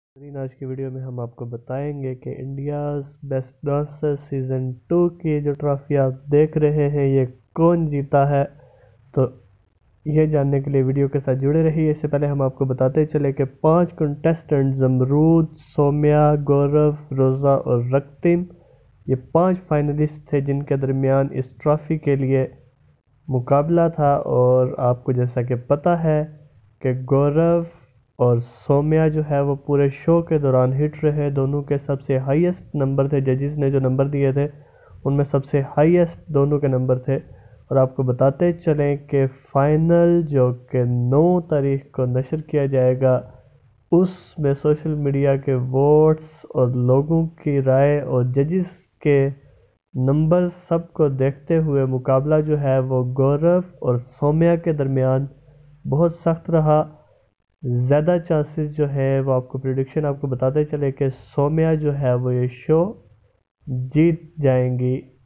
آج کی ویڈیو میں ہم آپ کو بتائیں گے کہ انڈیاز بیسٹ ڈانسر سیزن 2 کی جو ٹرافی آپ دیکھ رہے ہیں یہ کون جیتا ہے۔ تو یہ جاننے کے لیے ویڈیو کے ساتھ جڑے رہیے۔ اس سے پہلے ہم آپ کو بتاتے چلے کہ 5 کنٹیسٹنٹ زمرود، سومیہ، گورو، روزہ اور رکتم یہ 5 فائنلسٹ تھے جن کے درمیان اس ٹرافی کے لیے مقابلہ تھا۔ اور آپ کو جیسا کہ پتہ ہے کہ گورو اور سومیہ جو ہے وہ پورے شو کے دوران ہٹ رہے، دونوں کے سب سے ہائیسٹ نمبر تھے، ججز نے جو نمبر دیے تھے ان میں سب سے ہائیسٹ دونوں کے نمبر تھے۔ اور آپ کو بتاتے چلیں کہ فائنل جو کہ 9 تاریخ کو نشر کیا جائے گا اس میں سوشل میڈیا کے ووٹس اور لوگوں کی رائے اور ججز کے نمبر سب کو دیکھتے ہوئے مقابلہ جو ہے وہ گورو اور سومیہ کے درمیان بہت سخت رہا۔ زیادہ چانسز جو ہے وہ آپ کو پریڈکشن آپ کو بتاتے چلے کہ سومیہ جو ہے وہ یہ شو جیت جائیں گی۔